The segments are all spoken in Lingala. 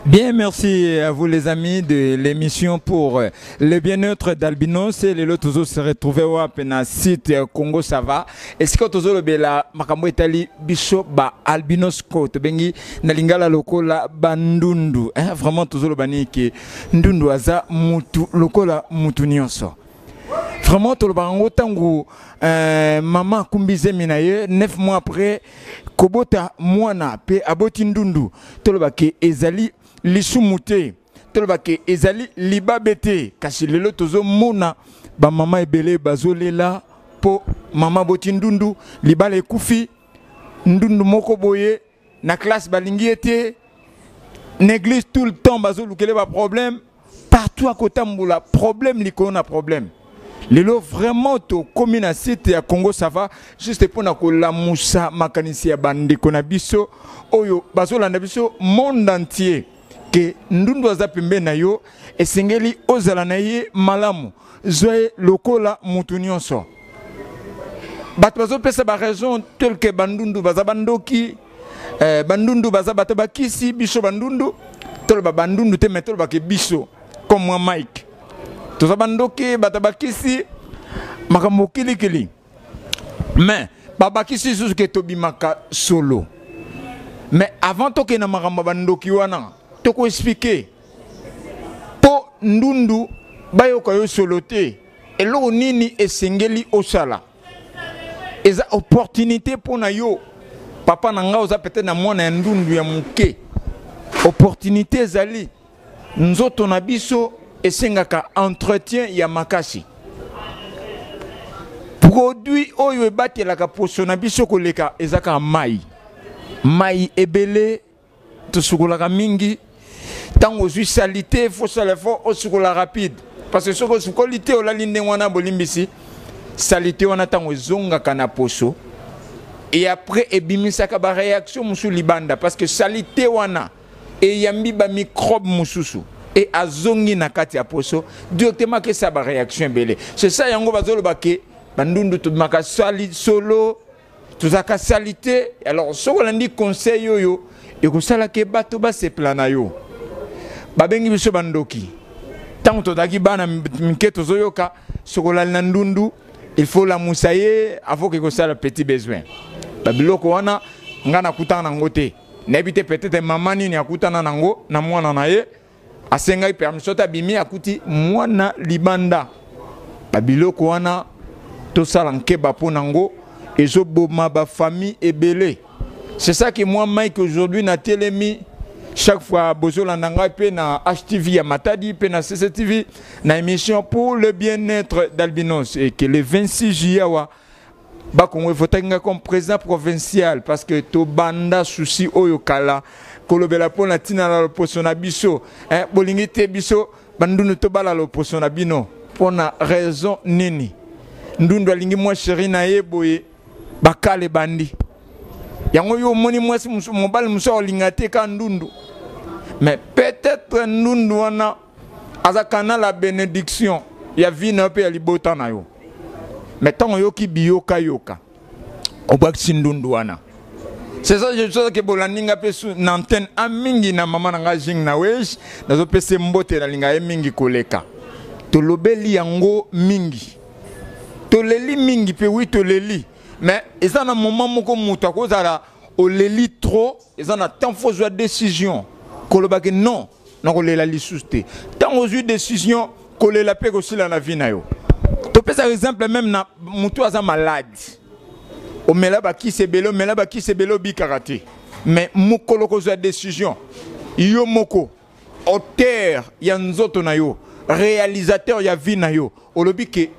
Bien, merci à vous les amis de l'émission pour le bien-être d'Albinos. Et les lotos se retrouver au site Congo Sava. Est-ce que vous avez la makambo Italie biso ba Albinos Côte bengi na lingala lokola bandundu. Vraiment tous le bani ki ndundu aza mutu lokola mutu nyonso. Vraiment tout le bango tangu maman kumbize minaye 9 mois après kobota mwana pe aboti ndundu tout le baki ezali lisumute tolobake ezali libabete kasi lelo tozo mona ba mama ebele bazolela po mama boti ndundu libala ekufi ndundu moko boye na classe balingi ete néglige tout le temps bazolukele ba problème partout à côté mbula problème likona na problème lelo vraiment to commune site ya Congo Sava juste pour na ko la musa makanisi ya bande kona biso oyo bazolanda biso monde entier que ndundu aza pembe na yo esengeli ozala na ye malamu zoe lokola mutu nyonso bato bazopesa ba raison tel que bandundu baza bandoki bandundu baza bato bakisi biso bandundu toloba bandundu te metolo bake biso comme moi Mike toza bandoki bato bakisi makambo kilikili mais babakisi susu ke tobimaka solo mais avant toke na makambo bandoki wana toko expliquer po ndundu bayoka yo solote eloko nini esengeli osala eza opportunité pona yo papa na nga oza peut-être na mwana ya ndundu ya muke opportunité ezali nzoto na biso esengaka entretien ya makasi produit oyo ebatelaka poso na biso koleka ezaka mai ebele tosukolaka mingi tango zui salité faut ça faut osukola rapide parce que soko sukolité olali ndenge wana bolimbisi salité wana tango ezongaka na poso et après ebimisaka ba réaction musu libanda parce que salité wana et yambi ba microbe mususu et azongi na kati ya poso directement que ça ba réaction belé c'est ça yango bazolo baké bandundu to maka sali solo tuzaka salité alors soko landi conseil yoyo et que ça la ke bato ba se plana yo babengi biso bandoki tango to daki bana miketo zoyoka sokola na ndundu il faut la musaye avant que ça le petit besoin babiloko wana ngana kutana ngote nebite peut-être maman ni akutana nango na mwana na ye asenga permission ta bimi akuti mwana libanda babiloko wana to sala nkeba ponango ezoboma ba famille ebele. C'est ça que moi Mike aujourd'hui na télémi chaque fois bozola nanga pe na HTV ya Matadi pe na CCTV na émission pour le bien-être d'Albinos et que le 26 juillet wa ba Congo votenga comme président provincial parce que to banda souci oyo kala kolobela pona tina la poso na biso bolingi te biso bandunu to bala lo poso na bino pona raison nini ndundu alingi moi chéri na yeboye bakale bandi yango yo moni mwasi mobali muso olingate ka ndundu mais peut-être ndundu wana azakana la bénédiction ya vie na pe ya libota na yo mais tango yo ki biyoka yoka obakisi ndundu wana c'est ça je sais que bolaninga pe su na antenne amingi na mama nga jing na wesh nazo pese mbote na linga mingi koleka to lobeli yango mingi to leli mingi pe wi to leli mais ils ont un moment moko muta ko zala o leli trop ils ont un temps faut jouer décision kolobake non na ko lela lisuste tant aux décision ko lela pe aussi la vie na yo to pesa exemple même na mutu aza malade o mela ba ki se belo bi karaté mais mukolo ko jouer décision yo moko auteur ya nzoto na yo réalisateur ya vie na yo olobike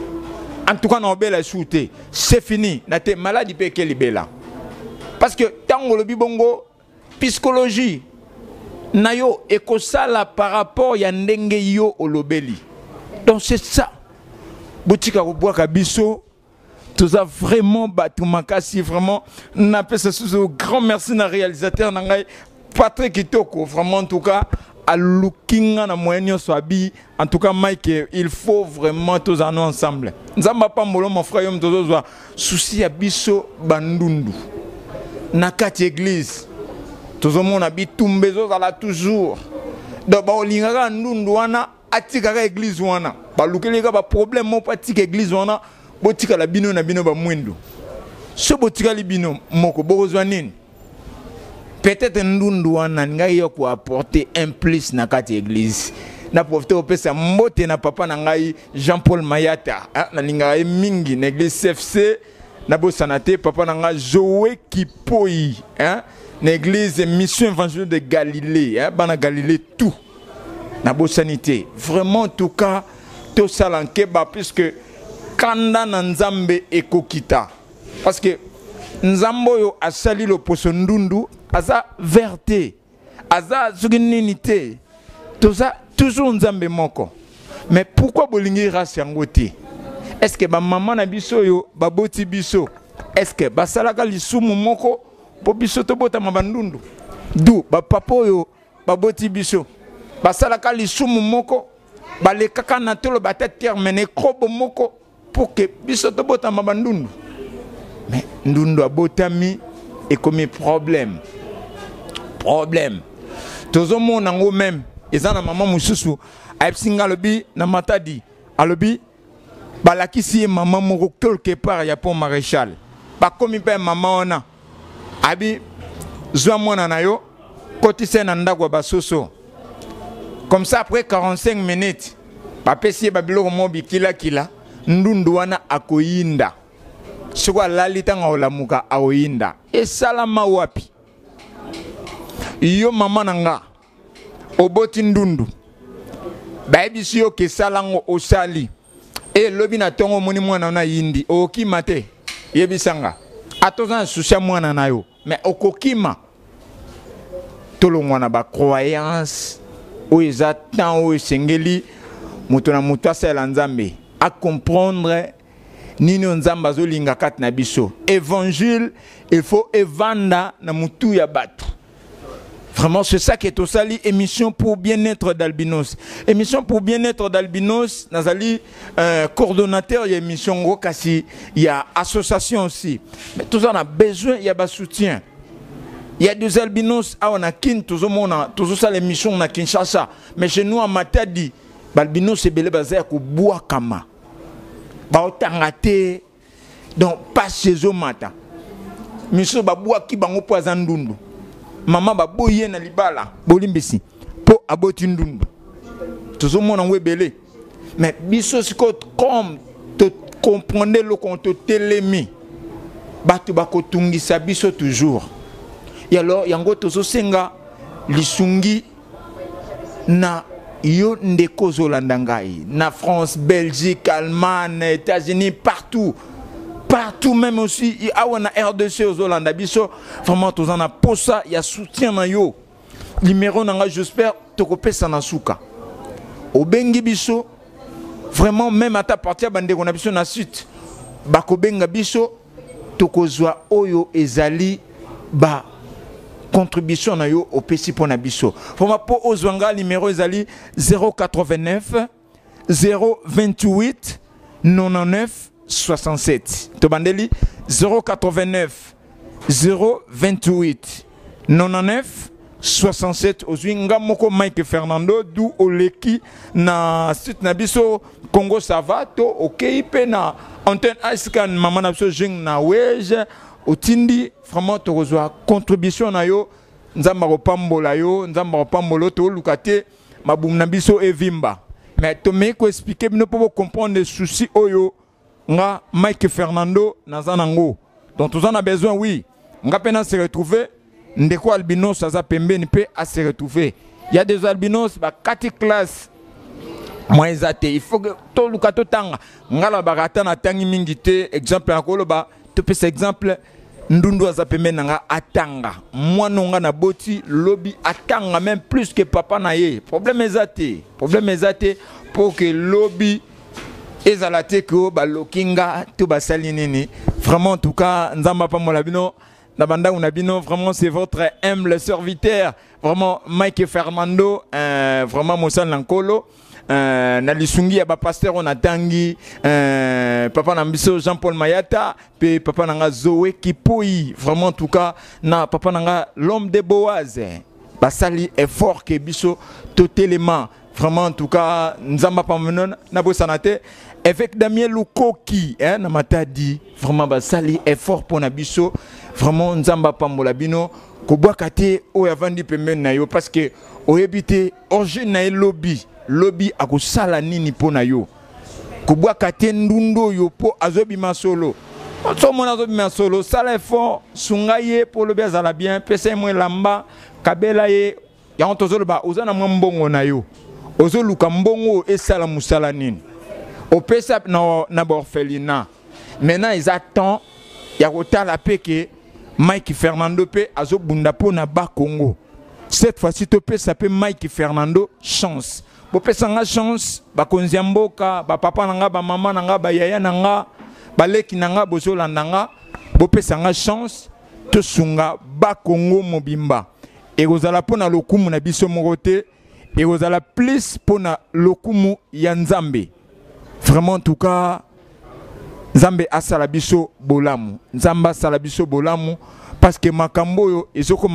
en tout cas, c'est fini. Nate maladie pe ke libela. Parce que tant le bibongo psychologie na yo ekosala par rapport ya ndenge yo olobeli. Donc c'est ça. Boutika ko boaka biso tout ça vraiment batu makasi vraiment na pesa sous grand merci na réalisateur na ngai Patrick Kitoko vraiment en tout cas à lookinga na moyen swabi en tout cas Mike il faut vraiment tous en ensemble nzamba pa mbolo mon frère yom tozo souci ya biso bandundu na kati église Tout le monde a bitumbe zala toujours. Donc ba olingaka ndundu wana atikaka église wana. Ba lukeleka ba problème mo patika église wana botika la bino na bino ba mwendo. Ce botika li bino moko bokozwa nini? Peut-être ndundu wana ngai yo ko apporter un plus na kati église. Na profiter au pesa mbote na papa na ngai Jean-Paul Mayata. Na linga mingi na église CFC na bosanate papa na ngai Joé Kipoi, hein? L'église mission évangélique de Galilée, hein, bana Galilée tout. Na sanité. Vraiment en tout cas, tout ça l'enkeba puisque kanda na nzambe ekokita. Parce que nzambo yo asali lo poso ndundu, aza verte, aza zuginité. Tout ça toujours nzambe moko. Mais pourquoi bolingi race yangote? Est-ce que ba maman na biso yo baboti biso? Est-ce que ba salaka lisumu moko po biso to bota mabandundu du ba papo yo ba boti biso ba salaka lisumu moko ba le kaka na tolo ba terminer krobo moko pour que biso to bota mabandundu. Mais ndundu abotami et comme problème tozo mona ngo même ezana maman mususu aipsinga lobi na matadi alobi balakisi maman moko quelque part ya pont maréchal ba komi pe maman ona abi zwa mwana na yo kotise na ndako basoso comme ça après 45 minutes bapesi babiloko mo bikila kila ndundu wana akoyinda siko lali tanga olamuka aoyinda esalama wapi yo mama nanga oboti ndundu baebisi yo kesalango osali e lobi na tongo moni mwana na yindi okimate yebisanga atozana susia mwana na yo mais okokima tolongwana ba croyance o ezatan o sengeli muto na muto asala nzambe a comprendre nini nzamba zolinga kat na biso évangile il faut evanda na mutu ya batu. Vraiment, c'est ça qui est aussi émission pour bien-être d'Albinos. Émission pour bien-être d'Albinos, Nazali, coordonnateur, il y a émission, il y a association aussi. Mais tout ça, on a besoin, il y a un soutien. Il y a des albinos, on a kin, tout ça, l'émission, on a Kinshasa. Mais chez nous, à Matadi, l'albinos, c'est belé basé à bois kama. Baotangate, donc, pas chez eux, mata. Monsieur, baboua qui bango poison dundu. Maman ba boye na libala bolimbisi po aboti ndundu tozo mona webele mais biso siko comme te comprendre le compte telemi batu bakotungisa biso toujours et alors yango tozo senga lisungi na yo ndeko zolanda ngai na France, Belgique, Allemagne, États-Unis, partout même aussi il y a un RDC aux Hollande biso vraiment tous en a pour ça il y a soutien na yo numéro nanga j'espère te kopesa na suka obengi biso vraiment même à ta partie bande qu'on a biso na suite bakobenga biso tokozwa oyo ezali ba contribution na yo au pesi pona biso vraiment pour ozwanga numéro ezali 089 028 99 67. Tobandeli 089 028 99 67. Ozwinga moko Mike Fernando du oleki na site na biso Congo Savato OK pe na antenne Askan maman na biso jing na weje otindi vraiment to kozwa contribution na yo nzamba kopambola yo nzamba kopambolo to lukate mabum na biso evimba mais to me ko expliquer bino pour comprendre les soucis oyo nga Mike Fernando nazanango donc tous en a besoin oui nga pena se retrouver ndeko albinos aza pembeni pe a se retrouver il y a des albinos ba 4 classes moi ezate il faut que to lukato tanga ngala barata na tangi mingi te exemple akolo ba to pesa exemple ndundu aza pembeni nga atanga moi nonga na boti lobby atanga même plus que papa na ye problème ezate pour que lobby ezalate ko balokinga to basali nini vraiment en tout cas nzamba pa molabino na banda unabino vraiment c'est votre humble serviteur vraiment Mike Fernando vraiment Moussa Lankolo na lisungi ya ba pasteur on atangi papa na biso Jean-Paul Mayata pe papa nanga Zoé Kipoi vraiment en tout cas na papa nanga l'homme de Boaz basali effort que biso totalement vraiment en tout cas nzamba pamenon na bosanate avec Damien Lukoki hein na matadi vraiment basali effort pour na biso vraiment nzamba pambola bino ko boakate o yavandi pemben na yo parce que o ebité orge na lobby akusala nini pona yo ko boakate ndundo yo po azobima solo so mona azobima solo sala effort sungaye pour le bezala bien pesa moi lamba kabela ye ya ontozolo ba ozana mbongo na yo ozoluka mbongo esala musala nini o pesa na borfelina maintenant ils attendent ya kotala peke Mike Fernando pe azobunda po na ba Congo cette fois-ci to pesa pe Mike Fernando chance bo pesa nga chance ba konziamboka ba papa nanga ba mama nanga ba yaya nanga ba leki nanga bozola nanga bo pesa nga chance to sunga ba Congo mobimba et kozala po na lokumu na biso morote et kozala plus po na lokumu ya Nzambe vraiment en tout cas Nzambe asala biso bolamu Nzamba asala biso bolamu parce que makambo yo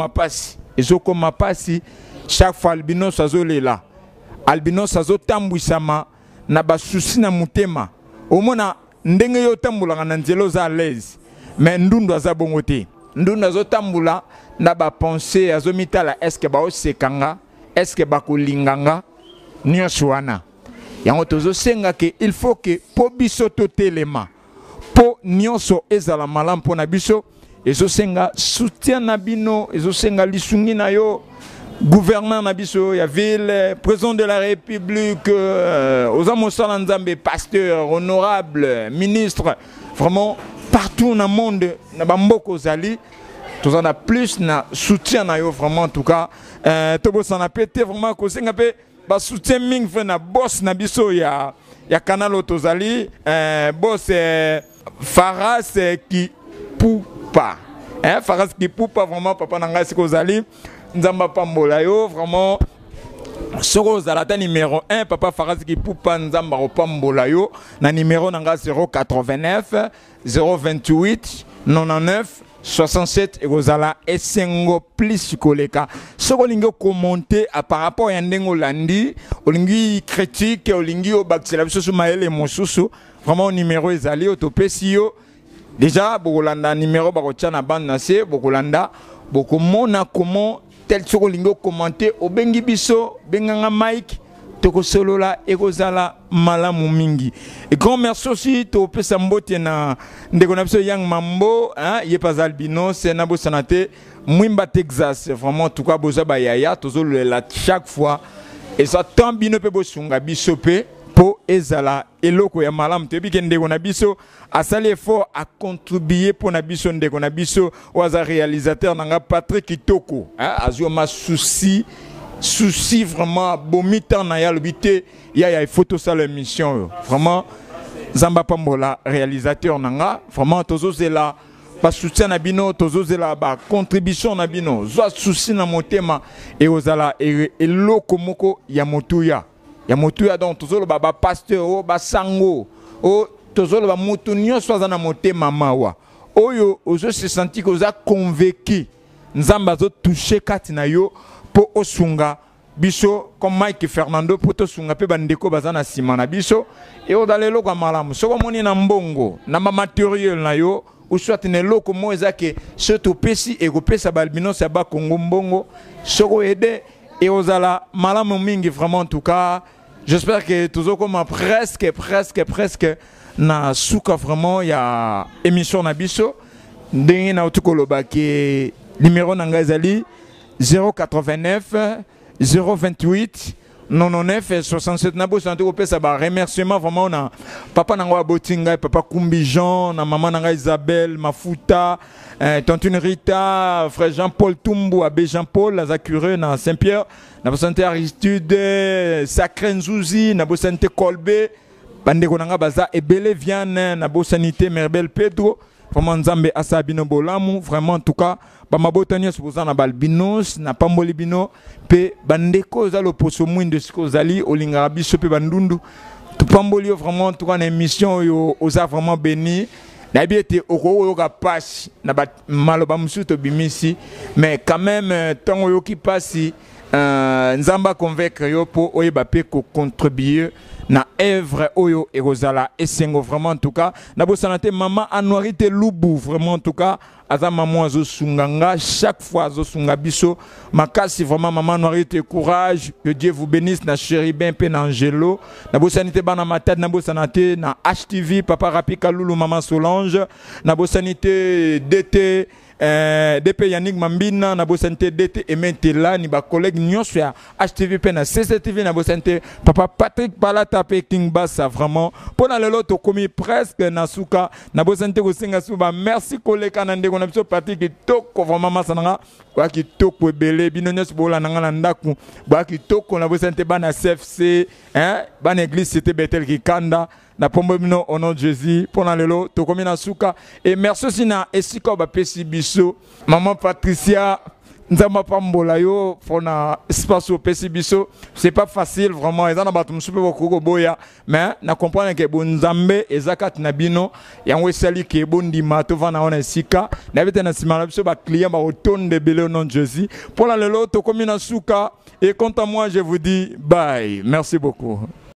ezoko mapasi chaque fois albinos azolela albinos azotambwisama na basusi na mutema omona ndenge yo tambula na nzelo za l'aise mais ndundu azabongo te ndundu azotambula na ba pensée azomitala est-ce que ba osekanga est-ce que ba kolinganga nyonso wana yango tozosenga ke il faut que po biso totelema po nyonso ezala malamu po na biso ezosenga soutien na bino ezosenga lisungi na yo gouverneur na biso ya ville président de la république aux amosala nzambe pasteur honorable ministre vraiment partout dans le monde na bamboko zali tous en a plus na soutien na yo vraiment en tout cas tobo sana pété vraiment ko senga pe ba soutien ming fait na boss na biso ya canal otozali boss Faras qui poupa hein Faras qui poupa vraiment papa nanga sikozali nzamba pambola yo vraiment soko zalata numéro 1 papa Faras qui poupa nzamba pambola yo na numéro nanga 089 028 99 67 et Rosala Essengo plus koleka soko lingo commenter par rapport à ndengo landi olingi critique olingi obaksela biso maele mosusu vraiment numéro ezali otopesio déjà bokolanda numéro bakotia na bande na se bokolanda bokomona comment tel soko lingo commenter obengi biso benganga Mike toko solola ekozala malamu mingi et grand merci aussi to pesa mbote na ndeko na biso Yang Mambo hein yepa albino c'est na bosanate Mwimba Texas vraiment tout cas boza ba yaya tozolola chaque fois et ça tant bino pe bosunga biso pe po ezala eloko ya malamu te bike ndeko na biso asali effort à contribuer pour na biso ndeko na biso oza réalisateur nanga Patrick Kitoko hein azio ma souci vraiment bomita na ya lobité ya photo ça l'émission vraiment Zamba Pambola réalisateur nanga vraiment tozo zela ba soutien na bino tozo zela ba contribution na bino zo souci na motema et ozala eloko moko ya motuya donc tozo lo ba pasteur o ba sango o tozo lo ba motu nyonso za na motema mawa oyo ozo se senti ko za convaincu nzamba zo toucher kati na yo po osunga biso comme Mike Fernando po to sunga pe bandeko bazana sima na biso et odalelo kwa malamu soko moni na mbongo na matériel na yo ou soit ne loko mo ezake surtout pesi e ko pesa balbino sa ba Congo mbongo soko aider et ozala malamu mingi vraiment en tout cas j'espère que toujours comme presque na suka vraiment ya émission na biso ndenge na utukoloba ke numéro na ngazali 089 028 99 67 na bosanté ko pesa ba remerciement vraiment na papa nanga Botinga papa Kumbi Jean na maman nanga Isabelle Mafuta tontine Rita frère Jean-Paul Tumbu abbé Jean-Paul la Zacureux na Saint-Pierre na bosanté Aristide Sacré Nzouzi na bosanté Kolbe bandeko nanga baza ebele Viane na bosanité Merbel Pedro vraiment nzambe asabino bolamu vraiment en tout cas ba mabotani supposant na balbinos na pamboli bino pe bandeko za lo poso mwinde sikozali olinga biso pe bandundu tu pamboli vraiment en tout cas na émission yo oza vraiment béni na bien été oko ka passe na ba maloba musuto bimisi mais quand même tant yo qui passe nzamba convaincre yo po oyeba pe ko contribuer na œuvre oyo erozala esengo vraiment en tout cas na bosanate maman anuarité lubu vraiment en tout cas aza maman azo sunganga chaque fois azo sunga biso makasi vraiment maman anuarité courage que Dieu vous bénisse na chéri ben pe na angelo na bosanité bana matade na bosanate na HTV papa rapika lulu maman Solange na bosanité DT DP Yannick Mambina na bosanté DT et maintenant ni ba collègue nyonso ya HTV pe na CCTV na bosanté papa Patrick Palata pe King Bassa vraiment pour na lelo to komi presque na suka na bosanté ko singa suba merci collègue na ndeko na biso Patrick toko vraiment masananga ba ki toko ebele binonyos bola nanga na ndaku ba ki toko na bosanté bana CFC bana église c'était Bethel ki kanda na pombo mino au nom de Jésus pour na lelo to komi na suka et merci aussi na esiko ba pesi biso maman Patricia nzamba pambola yo fona espace au pesi biso c'est pas facile vraiment ezana batum super beaucoup boya mais na comprendre que bon nzambe ezakat na bino yango esali ke bon ndima to vana ona esika na bete na simana biso ba client ba otonde belé au nom de Jésus pour na lelo to komi na suka et quant à moi je vous dis bye merci beaucoup.